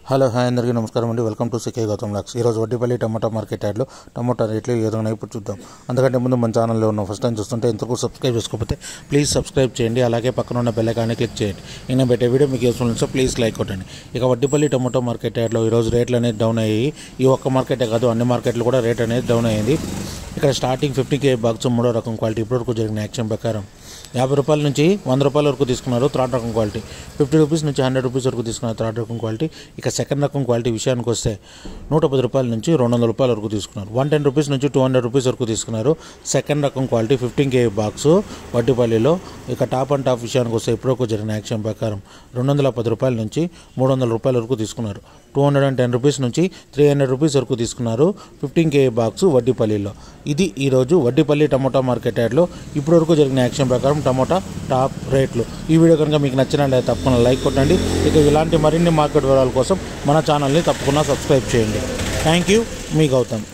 Hello hi అందరికీ నమస్కారం అండి. వెల్కమ్ టు సికే గౌతమ్ లాక్స్. ఈరోజు వడ్డీపల్లి టమాటా మార్కెట్ యాడ్లో టమాటా రేట్లు ఏ విధంగా ఇప్పుడు చూద్దాం. అందుకంటే ముందు మన ఛానల్లో ఉన్న ఫస్ట్ టైం చూస్తుంటే ఇంతకు సబ్స్క్రైబ్ చేసుకోకపోతే ప్లీజ్ సబ్స్క్రైబ్ చేయండి. అలాగే పక్కన ఉన్న బెల్ ఐకాన్ని క్లిక్ చేయండి. నేను పెట్టే వీడియో మీకు యూస్ఫుల్ ఉంటే ప్లీజ్ లైక్ కొట్టండి. ఇక వడ్డీపల్లి టమాటా మార్కెట్ యాడ్లో ఈరోజు రేట్లు అనేది డౌన్ అయ్యాయి. ఈ ఒక్క మార్కెటే కాదు, అన్ని మార్కెట్లు కూడా రేట్ అనేది డౌన్ అయ్యింది. ఇక్కడ స్టార్టింగ్ 50K బాక్స్ మూడో రకం క్వాలిటీ ఇప్పటివరకు జరిగిన యాక్షన్ ప్రకారం 50 రూపాయల నుంచి 100 రూపాయల వరకు తీసుకున్నారు థర్డ్ రకం క్వాలిటీ. 50 రూపీస్ నుంచి 100 రూపీస్ వరకు తీసుకున్నారు థర్డ్ రకం క్వాలిటీ. ఇక సెకండ్ రకం క్వాలిటీ విషయానికి వస్తే 110 రూపాయల నుంచి 200 రూపాయల వరకు తీసుకున్నారు. 110 రూపీస్ నుంచి 200 రూపీస్ వరకు తీసుకున్నారు సెకండ్ రకం క్వాలిటీ 15K బాక్స్ వడ్డీపల్లిలో. ఇక టాప్ అండ్ టాప్ విషయానికి వస్తే ఇప్పటివరకు జరిగిన యాక్షన్ ప్రకారం 210 రూపాయల నుంచి 300 రూపాయల వరకు తీసుకున్నారు. 210 రూపీస్ నుంచి 300 రూపీస్ వరకు తీసుకున్నారు 15K బాక్స్ వడ్డీపల్లిలో. ఇది ఈరోజు వడ్డీపల్లి టమోటా మార్కెట్ యార్డ్లో ఇప్పటివరకు జరిగిన యాక్షన్ ప్రకారం టమోటా టాప్ రేట్లు. ఈ వీడియో కనుక మీకు నచ్చినట్లయితే తప్పకుండా లైక్ కొట్టండి. ఇక ఇలాంటి మరిన్ని మార్కెట్ వివరాల కోసం మన ఛానల్ని తప్పకుండా సబ్స్క్రైబ్ చేయండి. థ్యాంక్ యూ, మీ గౌతమ్.